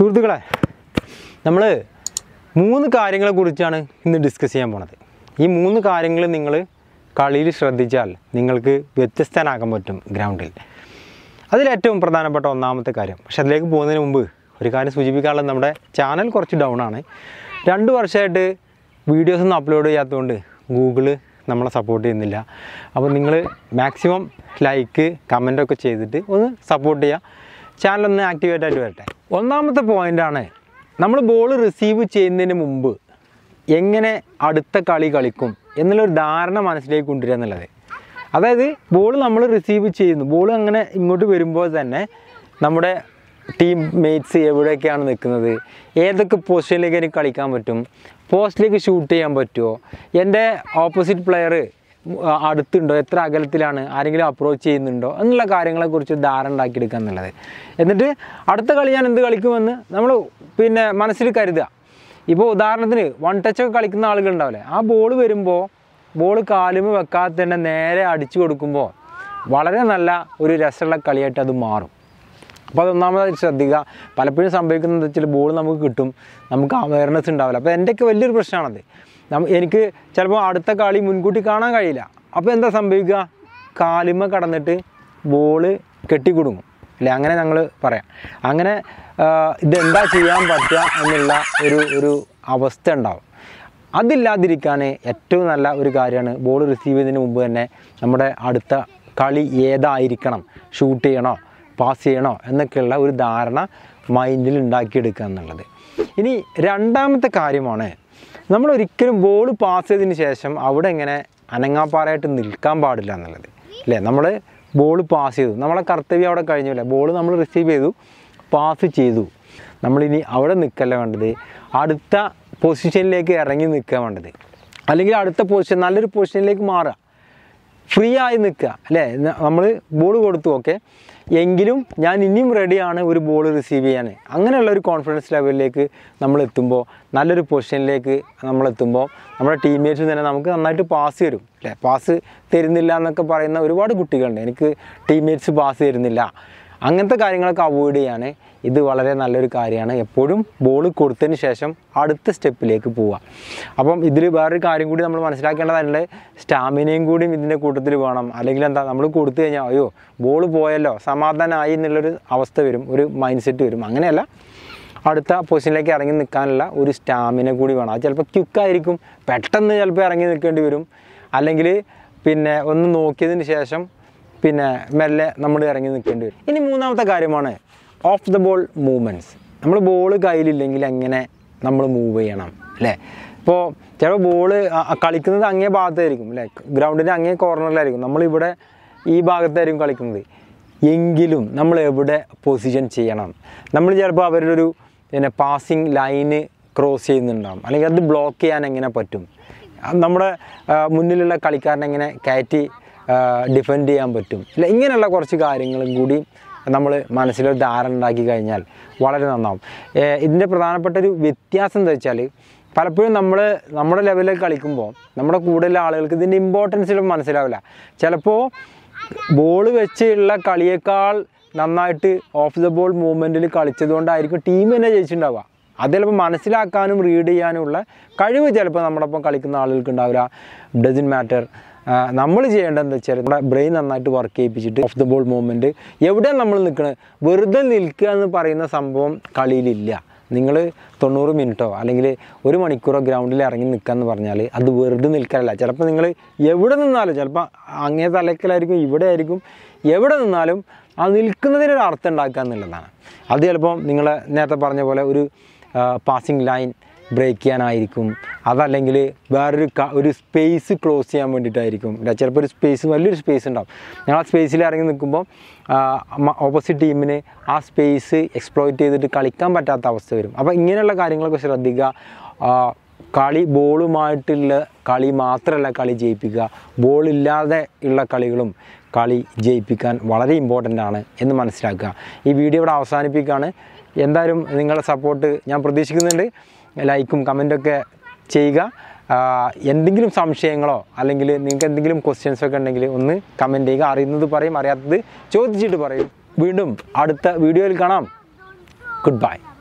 സുഹൃത്തുക്കളെ, നമ്മൾ 3 കാര്യങ്ങളെക്കുറിച്ചാണ് ഇന്ന് ഡിസ്കസ് ചെയ്യാൻ പോണത്. ഈ 3 കാര്യങ്ങൾ നിങ്ങൾ കളിയിൽ ശ്രദ്ധിച്ചാൽ നിങ്ങൾക്ക് വ്യത്യസ്തനാകാൻ പറ്റും ഗ്രൗണ്ടിൽ. അതിലേറ്റവും പ്രധാനപ്പെട്ട ഒന്നാമത്തെ കാര്യം, പക്ഷെ അതിലേക്ക് പോകുന്നതിന് മുമ്പ് ഒരു കാര്യം സൂചിപ്പിക്കാനുള്ളത്, നമ്മുടെ ചാനൽ കുറച്ച് ഡൗൺ ആണ്. 2 വർഷമായിട്ട് വീഡിയോസൊന്നും അപ്ലോഡ് ചെയ്യാത്തതുകൊണ്ട് ഗൂഗിള് നമ്മളെ സപ്പോർട്ട് ചെയ്യുന്നില്ല. അപ്പോൾ നിങ്ങൾ മാക്സിമം ലൈക്ക് കമൻറ്റൊക്കെ ചെയ്തിട്ട് ഒന്ന് സപ്പോർട്ട് ചെയ്യുക, ചാനലൊന്ന് ആക്ടിവേറ്റ് ആയിട്ട് വരട്ടെ. ഒന്നാമത്തെ പോയിൻ്റാണ്, നമ്മൾ ബോൾ റിസീവ് ചെയ്യുന്നതിന് മുമ്പ് എങ്ങനെ അടുത്ത കളി കളിക്കും എന്നുള്ളൊരു ധാരണ മനസ്സിലേക്ക് കൊണ്ടുവരിക എന്നുള്ളത്. അതായത് ബോൾ നമ്മൾ റിസീവ് ചെയ്യുന്നു, ബോൾ അങ്ങനെ ഇങ്ങോട്ട് വരുമ്പോൾ തന്നെ നമ്മുടെ ടീം മേറ്റ്സ് എവിടെയൊക്കെയാണ് നിൽക്കുന്നത്, ഏതൊക്കെ പൊസിഷനിലേക്ക് എനിക്ക് കളിക്കാൻ പറ്റും, പോസ്റ്റിലേക്ക് ഷൂട്ട് ചെയ്യാൻ പറ്റുമോ, എൻ്റെ ഓപ്പോസിറ്റ് പ്ലെയർ അടുത്തുണ്ടോ, എത്ര അകലത്തിലാണ്, ആരെങ്കിലും അപ്രോച്ച് ചെയ്യുന്നുണ്ടോ എന്നുള്ള കാര്യങ്ങളെക്കുറിച്ച് ധാരണ ഉണ്ടാക്കിയെടുക്കുക എന്നുള്ളത്. എന്നിട്ട് അടുത്ത കളി ഞാൻ എന്ത് കളിക്കുമെന്ന് നമ്മൾ മനസ്സിൽ കരുതുക. ഇപ്പോൾ ഉദാഹരണത്തിന് 1 ടച്ചൊക്കെ കളിക്കുന്ന ആളുകളുണ്ടാവില്ലേ, ആ ബോൾ വരുമ്പോൾ ബോൾ കാലുമ വെക്കാതെ തന്നെ നേരെ അടിച്ചു കൊടുക്കുമ്പോൾ വളരെ നല്ല ഒരു രസമുള്ള കളിയായിട്ട് അത് മാറും. അപ്പോൾ അതൊന്നാമതായി ശ്രദ്ധിക്കുക. പലപ്പോഴും സംഭവിക്കുന്നത് വെച്ചാൽ ബോൾ നമുക്ക് കിട്ടും, നമുക്ക് അവയർനെസ് ഉണ്ടാവില്ല. അപ്പോൾ എൻ്റെയൊക്കെ വലിയൊരു പ്രശ്നമാണത്. എനിക്ക് ചിലപ്പോൾ അടുത്ത കളി മുൻകൂട്ടി കാണാൻ കഴിയില്ല. അപ്പോൾ എന്താ സംഭവിക്കുക, കാലുമ കടന്നിട്ട് ബോൾ കെട്ടിക്കൊടുങ്ങും അല്ലേ, അങ്ങനെ ഞങ്ങൾ പറയാം. അങ്ങനെ ഇതെന്താ ചെയ്യാൻ പറ്റുക എന്നുള്ള ഒരു അവസ്ഥ ഉണ്ടാവും. അതില്ലാതിരിക്കാൻ ഏറ്റവും നല്ല ഒരു കാര്യമാണ്, ബോൾ റിസീവ് ചെയ്യുന്നതിന് മുമ്പ് തന്നെ നമ്മുടെ അടുത്ത കളി ഏതായിരിക്കണം, ഷൂട്ട് ചെയ്യണോ പാസ് ചെയ്യണോ എന്നൊക്കെയുള്ള ഒരു ധാരണ മൈൻഡിൽ ഉണ്ടാക്കിയെടുക്കുക എന്നുള്ളത്. ഇനി രണ്ടാമത്തെ കാര്യമാണ്, നമ്മൾ ഒരിക്കലും ബോൾ പാസ് ചെയ്തതിന് ശേഷം അവിടെ ഇങ്ങനെ അനങ്ങാപ്പാറായിട്ട് നിൽക്കാൻ പാടില്ല എന്നുള്ളത് അല്ലേ. നമ്മൾ ബോൾ പാസ് ചെയ്തു, നമ്മളെ കർത്തവ്യം അവിടെ കഴിഞ്ഞില്ല, ബോൾ നമ്മൾ റിസീവ് ചെയ്തു, പാസ് ചെയ്തു, നമ്മളിനി അവിടെ നിൽക്കല്ല വേണ്ടത്, അടുത്ത പൊസിഷനിലേക്ക് ഇറങ്ങി നിൽക്കുക വേണ്ടത്. അല്ലെങ്കിൽ അടുത്ത പൊസിഷൻ, നല്ലൊരു പൊസിഷനിലേക്ക് മാറുക, ഫ്രീ ആയി നിൽക്കുക അല്ലേ. നമ്മൾ ബോൾ കൊടുത്തു, ഓക്കെ, എങ്കിലും ഞാൻ ഇനിയും റെഡിയാണ് ഒരു ബോൾ റിസീവ് ചെയ്യാൻ. അങ്ങനെയുള്ള ഒരു കോൺഫിഡൻസ് ലെവലിലേക്ക് നമ്മൾ എത്തുമ്പോൾ, നല്ലൊരു പൊസിഷനിലേക്ക് നമ്മളെത്തുമ്പോൾ നമ്മുടെ ടീംമേറ്റ്സ് തന്നെ നമുക്ക് നന്നായിട്ട് പാസ് തരും അല്ലേ. പാസ് തരുന്നില്ല എന്നൊക്കെ പറയുന്ന ഒരുപാട് കുട്ടികളുണ്ട്, എനിക്ക് ടീംമേറ്റ്സ് പാസ് തരുന്നില്ല. അങ്ങനത്തെ കാര്യങ്ങളൊക്കെ അവോയ്ഡ് ചെയ്യാൻ ഇത് വളരെ നല്ലൊരു കാര്യമാണ്. എപ്പോഴും ബോൾ കൊടുത്തതിന് ശേഷം അടുത്ത സ്റ്റെപ്പിലേക്ക് പോവുക. അപ്പം ഇതിൽ വേറൊരു കാര്യം കൂടി നമ്മൾ മനസ്സിലാക്കേണ്ടതുണ്ട്, സ്റ്റാമിനയും കൂടി ഇതിൻ്റെ കൂട്ടത്തിൽ വേണം. അല്ലെങ്കിൽ എന്താ, നമ്മൾ കൊടുത്തു കഴിഞ്ഞാൽ അയ്യോ ബോൾ പോയല്ലോ സമാധാനമായി എന്നുള്ളൊരു അവസ്ഥ വരും, ഒരു മൈൻഡ് സെറ്റ് വരും. അങ്ങനെയല്ല, അടുത്ത പൊസിഷനിലേക്ക് ഇറങ്ങി നിൽക്കാനുള്ള ഒരു സ്റ്റാമിന കൂടി വേണം. അത് ചിലപ്പോൾ ക്വിക്കായിരിക്കും, പെട്ടെന്ന് ചിലപ്പോൾ ഇറങ്ങി നിൽക്കേണ്ടി വരും. അല്ലെങ്കിൽ ഒന്ന് നോക്കിയതിന് ശേഷം മെല്ലെ നമ്മൾ ഇറങ്ങി നിൽക്കേണ്ടി വരും. ഇനി മൂന്നാമത്തെ കാര്യമാണ് ഓഫ് ദ ബോൾ മൂവ്മെൻറ്റ്സ്. നമ്മൾ ബോൾ കയ്യിലില്ലെങ്കിൽ എങ്ങനെ നമ്മൾ മൂവ് ചെയ്യണം അല്ലേ. ഇപ്പോൾ ചില ബോൾ കളിക്കുന്നത് അങ്ങേ ഭാഗത്തായിരിക്കും അല്ലേ, ഗ്രൗണ്ടിൻ്റെ അങ്ങേ കോർണറിലായിരിക്കും, നമ്മളിവിടെ ഈ ഭാഗത്തായിരിക്കും കളിക്കുന്നത്. എങ്കിലും നമ്മൾ എവിടെ പൊസിഷൻ ചെയ്യണം, നമ്മൾ ചിലപ്പോൾ അവരുടെ ഒരു പാസിങ് ലൈന് ക്രോസ് ചെയ്യുന്നുണ്ടാകും, അല്ലെങ്കിൽ അത് ബ്ലോക്ക് ചെയ്യാൻ എങ്ങനെ പറ്റും, നമ്മുടെ മുന്നിലുള്ള കളിക്കാരനെ എങ്ങനെ കയറ്റി ഡിഫെൻഡ് ചെയ്യാൻ പറ്റും അല്ല. ഇങ്ങനെയുള്ള കുറച്ച് കാര്യങ്ങളും കൂടി നമ്മൾ മനസ്സിലൊരു ധാരണ ഉണ്ടാക്കി കഴിഞ്ഞാൽ വളരെ നന്നാവും. ഇതിൻ്റെ പ്രധാനപ്പെട്ട ഒരു വ്യത്യാസം എന്താ വെച്ചാൽ, പലപ്പോഴും നമ്മുടെ ലെവലിൽ കളിക്കുമ്പോൾ നമ്മുടെ കൂടുതലുള്ള ആളുകൾക്ക് ഇതിൻ്റെ ഇമ്പോർട്ടൻസ് മനസ്സിലാവില്ല. ചിലപ്പോൾ ബോൾ വെച്ചുള്ള കളിയേക്കാൾ നന്നായിട്ട് ഓഫ് ദ ബോൾ മൂവ്മെൻറ്റിൽ കളിച്ചതുകൊണ്ടായിരിക്കും ടീം തന്നെ ജയിച്ചിട്ടുണ്ടാവുക. അത് ചിലപ്പോൾ മനസ്സിലാക്കാനും റീഡ് ചെയ്യാനുമുള്ള കഴിവ് ചിലപ്പോൾ നമ്മുടെ ഒപ്പം കളിക്കുന്ന ആളുകൾക്ക് ഉണ്ടാവില്ല. Doesn't matter. നമ്മൾ ചെയ്യേണ്ടത് എന്താ വെച്ചാൽ, നമ്മുടെ ബ്രെയിൻ നന്നായിട്ട് വർക്ക് ചെയ്യിപ്പിച്ചിട്ട് ഓഫ് ദ ബോൾ മൂവ്മെൻറ്റ് എവിടെയാണ് നമ്മൾ നിൽക്കുന്നത്, വെറുതെ നിൽക്കുക എന്ന് പറയുന്ന സംഭവം കളിയിലില്ല. നിങ്ങൾ 90 മിനിറ്റോ അല്ലെങ്കിൽ 1 മണിക്കൂറോ ഗ്രൗണ്ടിൽ ഇറങ്ങി നിൽക്കുക എന്ന് പറഞ്ഞാൽ അത് വെറുതെ നിൽക്കാനല്ല. ചിലപ്പോൾ നിങ്ങൾ എവിടെ നിന്നാലും, ചിലപ്പോൾ അങ്ങേ തലക്കലായിരിക്കും, ഇവിടെ ആയിരിക്കും, എവിടെ നിന്നാലും ആ നിൽക്കുന്നതിനൊരു അർത്ഥം ഉണ്ടാക്കുക എന്നുള്ളതാണ്. അത് ചിലപ്പോൾ നിങ്ങൾ നേരത്തെ പറഞ്ഞ പോലെ ഒരു പാസിങ് ലൈൻ ബ്രേക്ക് ചെയ്യാനായിരിക്കും, അതല്ലെങ്കിൽ ഒരു സ്പേസ് ക്ലോസ് ചെയ്യാൻ വേണ്ടിയിട്ടായിരിക്കും. ചിലപ്പോൾ ഒരു സ്പേസ്, വലിയൊരു സ്പേസ് ഉണ്ടാവും, ഞങ്ങൾ ആ സ്പേസിൽ ഇറങ്ങി നിൽക്കുമ്പോൾ ഓപ്പോസിറ്റ് ടീമിന് ആ സ്പേസ് എക്സ്പ്ലോയിറ്റ് ചെയ്തിട്ട് കളിക്കാൻ പറ്റാത്ത അവസ്ഥ വരും. അപ്പോൾ ഇങ്ങനെയുള്ള കാര്യങ്ങളൊക്കെ ശ്രദ്ധിക്കുക. കളി ബോളുമായിട്ടുള്ള കളി മാത്രമല്ല കളി ജയിപ്പിക്കുക, ബോളില്ലാതെ ഉള്ള കളികളും കളി ജയിപ്പിക്കാൻ വളരെ ഇമ്പോർട്ടൻ്റ് ആണ് എന്ന് മനസ്സിലാക്കുക. ഈ വീഡിയോ ഇവിടെ അവസാനിപ്പിക്കുകയാണ്. എന്തായാലും നിങ്ങളുടെ സപ്പോർട്ട് ഞാൻ പ്രതീക്ഷിക്കുന്നുണ്ട്. ലൈക്കും കമൻറ്റൊക്കെ ചെയ്യുക. എന്തെങ്കിലും സംശയങ്ങളോ അല്ലെങ്കിൽ നിങ്ങൾക്ക് എന്തെങ്കിലും ക്വസ്റ്റ്യൻസൊക്കെ ഉണ്ടെങ്കിൽ ഒന്ന് കമൻറ്റ് ചെയ്യുക. അറിയുന്നത് പറയും, അറിയാത്തത് ചോദിച്ചിട്ട് പറയും. വീണ്ടും അടുത്ത വീഡിയോയിൽ കാണാം. Good bye.